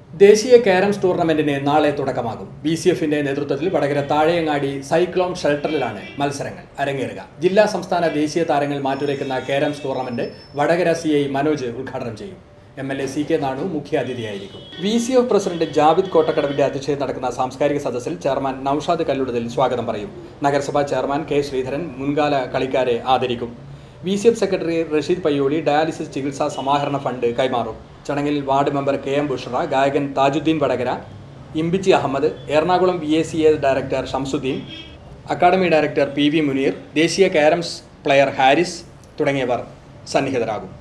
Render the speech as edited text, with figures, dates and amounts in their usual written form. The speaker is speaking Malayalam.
ദേശീയ കാരംസ് ടൂർണമെന്റിന് നാളെ തുടക്കമാകും. BCF-ന്റെ നേതൃത്വത്തിൽ വടകര താഴെയങ്ങാടി സൈക്ലോൺ ഷെൽട്ടറിലാണ് മത്സരങ്ങൾ അരങ്ങേറുക. ജില്ലാ സംസ്ഥാന ദേശീയ താരങ്ങൾ മാറ്റുരയ്ക്കുന്ന carroms tournament Vadakara CI Manoj ഉദ്ഘാടനം ചെയ്യും. MLA CK നാണു മുഖ്യാതിഥിയായിരിക്കും. VCF പ്രസിഡന്റ് ജാവിദ് കോട്ടക്കടവിന്റെ അധ്യക്ഷതയിൽ നടക്കുന്ന സാംസ്കാരിക സദസ്സിൽ ചെയർമാൻ നൌഷാദ് കല്ലുടതിൽ സ്വാഗതം പറയും. നഗരസഭാ ചെയർമാൻ K. ശ്രീധരൻ മുൻകാല കളിക്കാരെ ആദരിക്കും. VCF secretary Rasheed Payyoli dialysis ചികിത്സാ സമാഹരണ ഫണ്ട് കൈമാറും. ചടങ്ങിൽ വാർഡ് മെമ്പർ KM ബുഷ്റ, ഗായകൻ Thajudheen Vadakara, Imbichi Ahammed, Ernakulam VACA director Shamsudheen, academy director PV Muneer, ദേശീയ കാരംസ് പ്ലെയർ ഹാരിസ് തുടങ്ങിയവർ സന്നിഹിതരാകും.